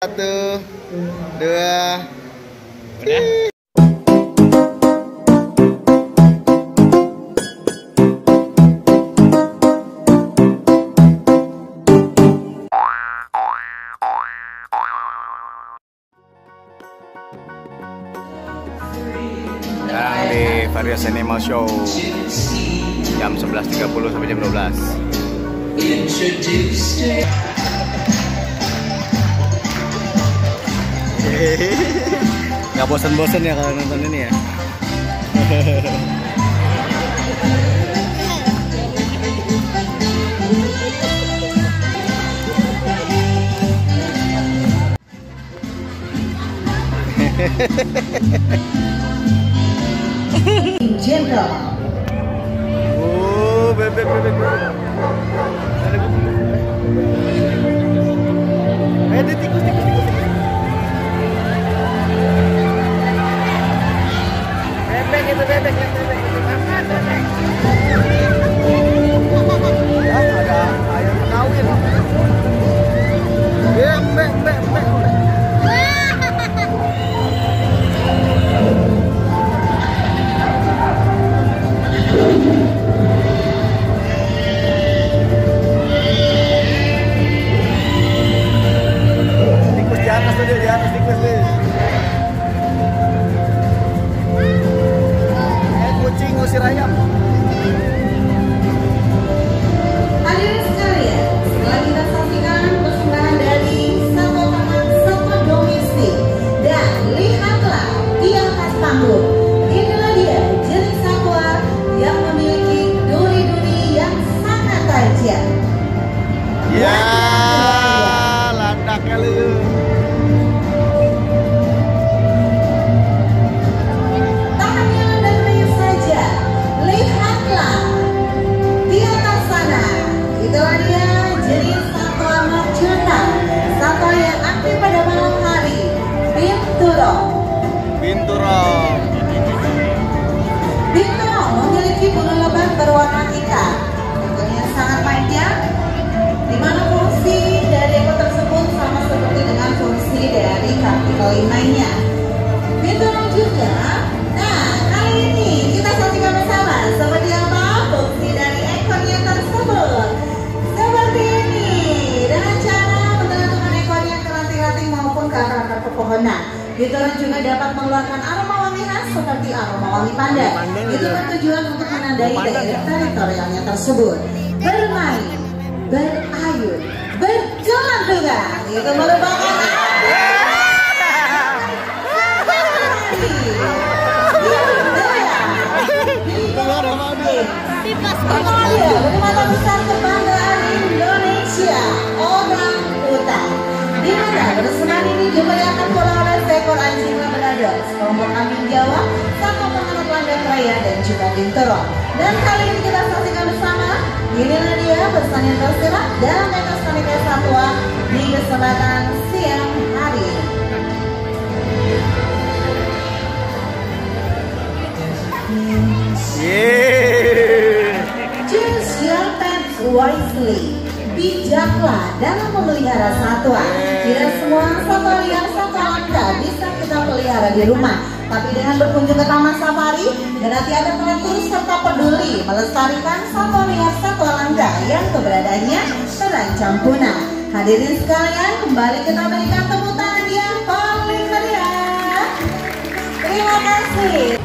1, 2, udah. Sekarang di Various Animal Show jam 11.30 sampai jam 12. Nggak bosan-bosan ya kalau nonton ini ya. Jenderal. Oh, bebek. Ada tikus. Bebek itu bebek. Makan bebek. Ya, ada ayam kawin. Bebek. Di atas tikus nih. Kucing ngusir ayam. Hadirin sekalian, setelah kita saksikan persembahan dari Satwa Taman Satwa Domestik dan lihatlah di atas panggung, inilah dia jenis satwa yang memiliki duri-duri yang sangat tajam. Ya, landak kali. Itulah dia jenis satwa nocturnal, satwa yang aktif pada malam hari, binturong. Binturong memiliki bulu lebat berwarna hitam, bentuknya sangat panjang, di mana fungsi dari ekor tersebut sama seperti dengan fungsi dari kaki lainnya. Binturong juga, nah kali ini kita saksikan bersama seperti apa fungsi dari ekornya tersebut. Pepohonan. Binturong juga dapat mengeluarkan aroma wangi khas seperti aroma wangi pandan. Itu bertujuan untuk menandai daerah teritorialnya tersebut. Bermain, berayun, bergelantungan. Itu merupakan Primata besar kebanggaan Indonesia, orang hutan. Di mana bersenang ini dimeriahkan pula oleh seekor anjing labrador, sekelompok kambing Jawa, satu penganut landak raya dan juga binturong. Dan kali ini kita saksikan bersama, inilah dia pesan yang tersirat dalam pentas panitia satwa di kesempatan siang hari. Choose your pets wisely. Bijaklah dalam memelihara satwa. Tidak semua satwa liar, satwa langka bisa kita pelihara di rumah. Tapi dengan berkunjung ke taman safari, berarti ada teratur serta peduli melestarikan satwa liar, satwa langka yang keberadaannya terancam punah. Hadirin sekalian, kembali kita berikan tepuk tangan yang paling meriah. Terima kasih.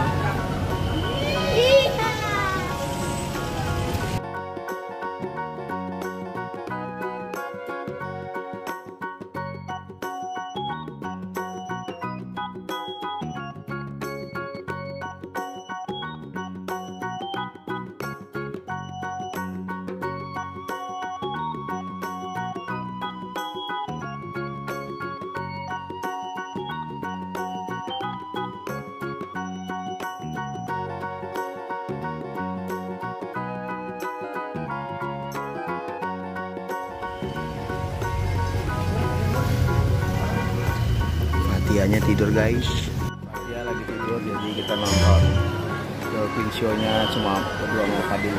Dianya tidur guys. Dia lagi tidur jadi kita nonton dolphin show-nya cuma berdua sama Fadil.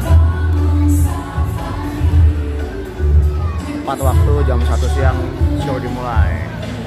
Tepat waktu jam 1 siang show mulai.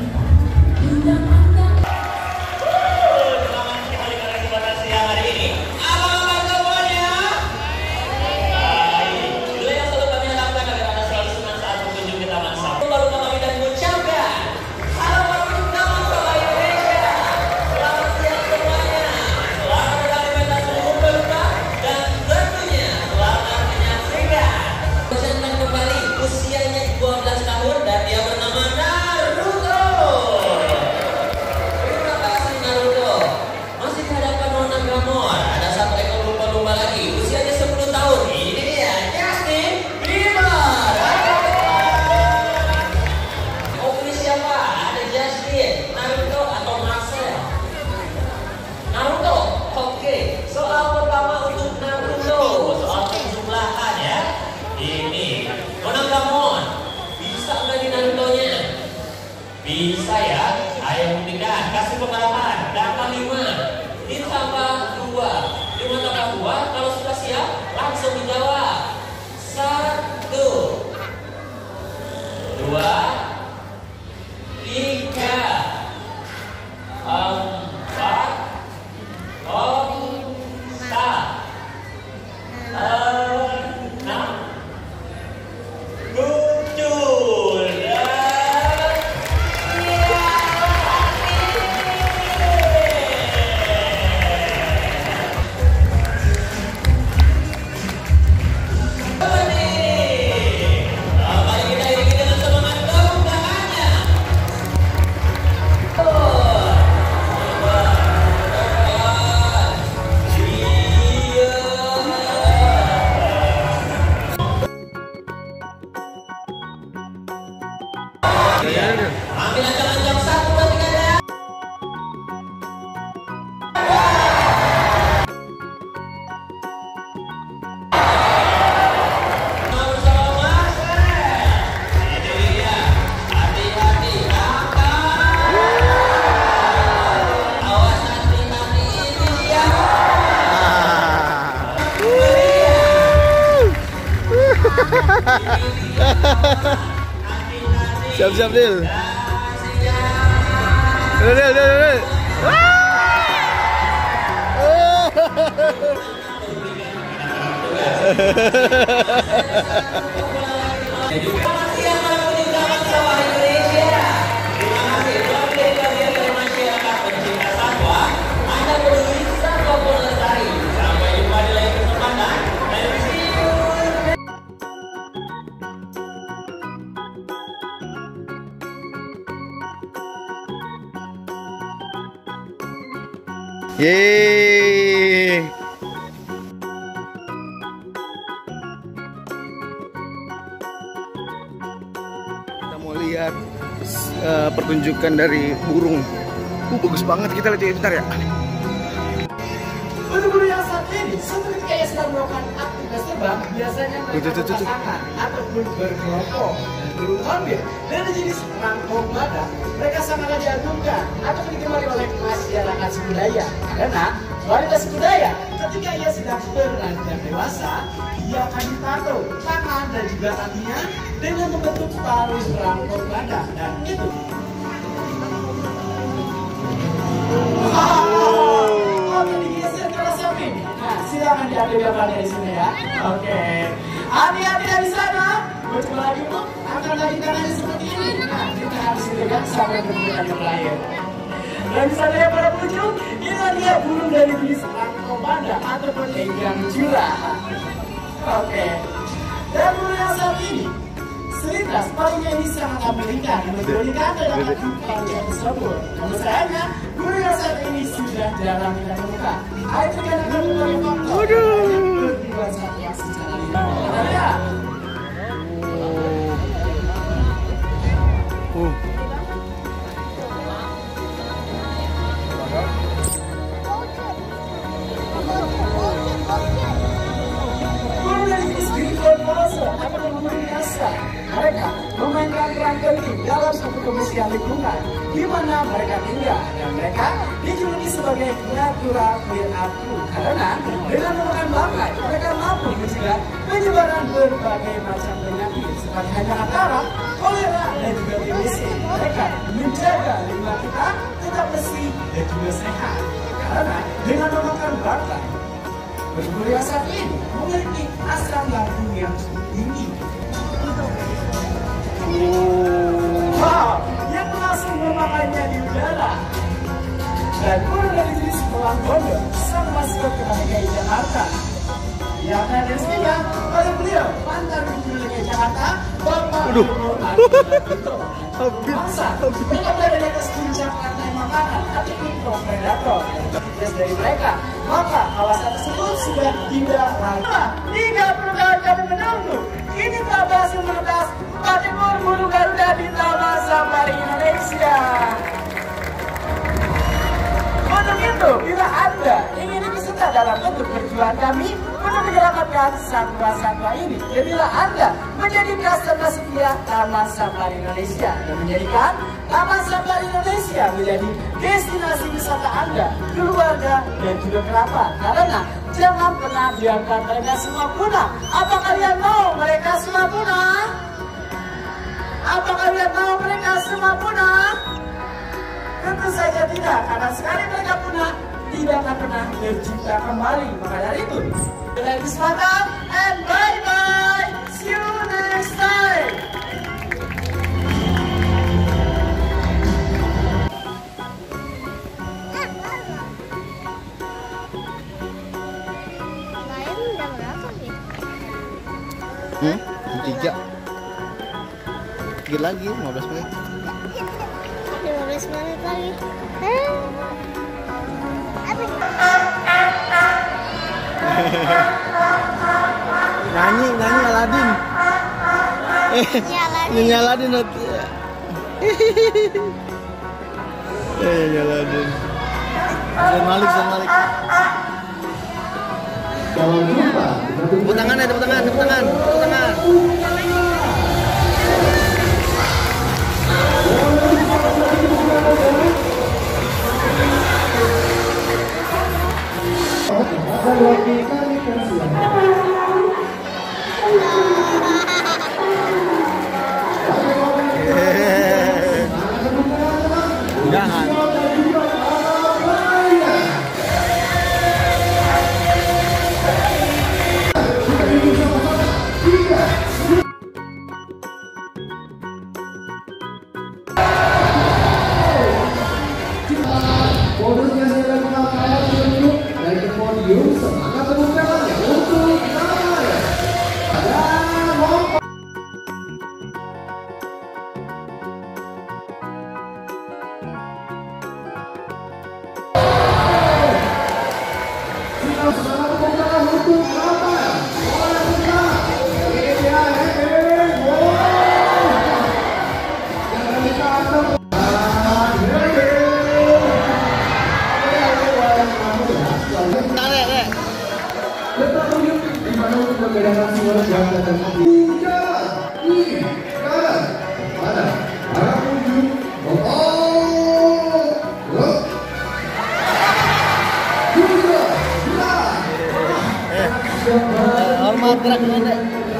Bisa ya? Ayo buktikan. Kasih pengalaman. Data 5 ditambah 2. 5 tambah 2. Kalau sudah siap, langsung dijawab. 1, 2, 3, 4, 5, 6, 7. Ambil ancang-ancang 1, 2, 3 ya. Bersama Mas ini dia. Hati-hati kakak. Awas hati-hati ini dia. Siap-siap, Dil. Dil. Terima kasih yang telah meninggalkan sawah Indonesia. Terima kasih telah menjadi bagian dari masyarakat pencinta satwa. Anda peduli satwa pun lestari. Sampai jumpa di lain kesempatan. And see you. Yeay. Kita mau lihat pertunjukan dari burung. Bagus banget, kita lihat bentar ya. Burung-burung yang satu ini seperti kayak sedang melakukan aktivitas terbang, biasanya mereka berpasangan ataupun berkelompok. Burung hornbill dari jenis rangkong badak, mereka sangatlah diagungkan atau digemari oleh masyarakat suku Dayak. Karena wanita suku Dayak ketika ia sedang beranjak dewasa, ia akan ditato tangan dan juga kakinya dengan membentuk paruh rangkong badak, dan itu. Oke, digeser ke arah samping. Nah, silakan diambil gambarnya di sini ya. Oke. Adik-adik dari sana, coba lagi untuk angkat lagi tangannya seperti ini. Nah, kita harus dipegang sampai menggunakan yang lain. Dan di sana ya para pengunjung, ini dia burung dari jenis rangkong badak ataupun enggang jurah. Oke. Dan burung yang satu ini, selintas paruhnya ini sangat meningkat dan menjadikan terdapat paruhnya tersebut. Namun sayangnya, burung yang satu ini sudah jarang kita temukan. Ayo kita akan memulai faktor berdua satwa secara liar. Ya. Burung dari jenis Grifon Moroso atau burung biasa, mereka memainkan peran penting dalam suatu kebersihan lingkungan di mana mereka tinggal, dan mereka dijuluki sebagai natural clean up karena dengan memakan bangkai mereka mampu mencegah penyebaran berbagai macam penyakit seperti hanya antara kolera dan juga TBC. Mereka Tuan Bondo, sang maskot Kota DKI Jakarta. Yang akan diresmikan oleh beliau, mantan Gubernur DKI Jakarta, Bapak Nurul Arifin. Masa, mereka berada di atas puncak rantai makanan atau predator. Dari mereka, maka kawasan tersebut sudah tidak lagi. 30 tahun kami menunggu, ini telah berhasil menetas 4 ekor burung Garuda di Taman Safari Indonesia. Untuk itu, bila Anda ingin ikut serta dalam bentuk perjuangan kami untuk menyelamatkan satwa-satwa ini, dan bila Anda menjadi customer setia Taman Safari Indonesia dan menjadikan Taman Safari Indonesia menjadi destinasi wisata Anda, keluarga, dan juga kerabat, karena jangan pernah biarkan mereka semua punah. Apa kalian mau mereka semua punah? Apa kalian mau mereka semua punah? Tentu saja tidak, karena sekali mereka punah, tidak akan pernah tercipta kembali. Maka dari itu, selamat kesempatan and bye-bye. See you next time. Tiga. Tiga lagi, 15 menit. 15 menit lagi. Nyanyi Aladin. Nyanyi Aladin nanti. Nyanyi Aladin. Zain Malik. Tepuk tangan. Jangan. Bonusnya saya lakukan pada penunjuk dari podium. Semangat tepuk tangannya untuk namanya. Semangat tepuk tangan untuk namanya. Membedakan suara ganda dan jalan kiri kanan mana arah menuju Hormat gerak pendek.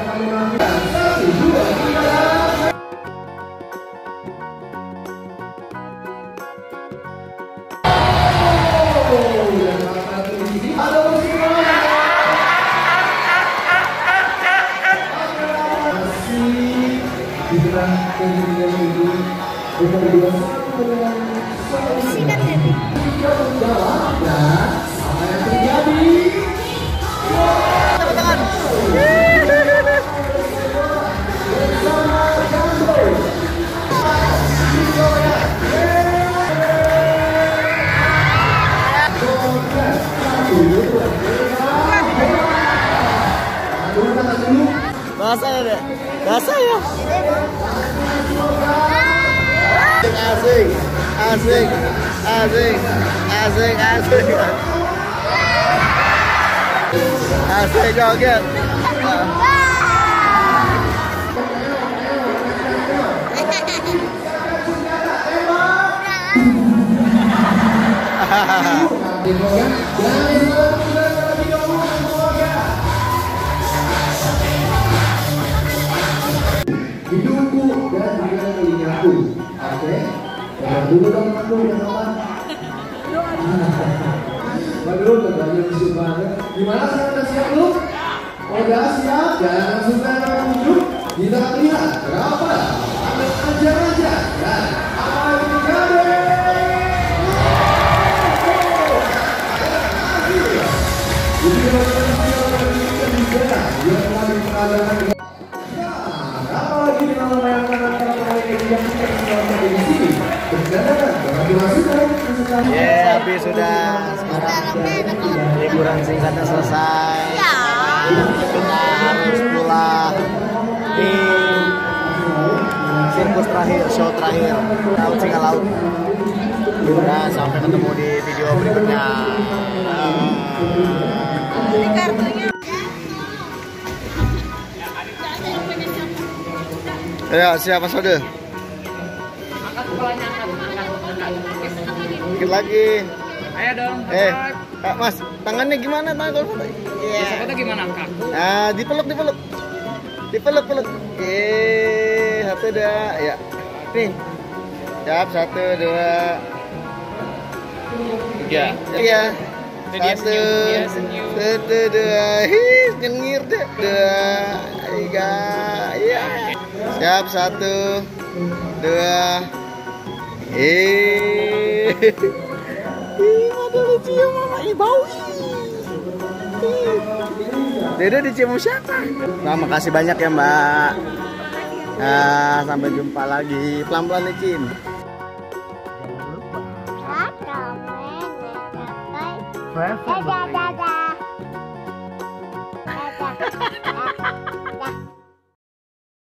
Bahasa ya, Dek? Bahasa ya? Asik. Asik joget. Hidupku dan juga telingaku. Oke, dulu dong ya kawan. Baru berbagi musuh banget. Gimana sekarang udah siap belum? Udah siap? Jangan langsung ke tunjuk. Kita lihat berapa. Ada aja. Dan apa yang terjadi? Habis sudah. Sekarang liburan singkatnya selesai. Kita harus pulang di sirkus terakhir, show terakhir, Laut Singa Laut. Dan sampai ketemu di video berikutnya. Ini kartunya. Ya, siapa saudara? Dikit lagi. Ayo dong. Kak Mas, tangannya gimana tangan foto? Iya. Foto gimana kak? Nah, dipeluk. Satu dua, ya. Nih. Siap, 1, 2, 3. Iya. 1, 2, nyengir deh. 2, 3, iya. Siap, 1, 2. Ada dicium mama Ibau. Dede dicium siapa? Nah, makasih banyak ya Mbak. Nah, sampai jumpa lagi. Pelan-pelan nih Cin. Bye.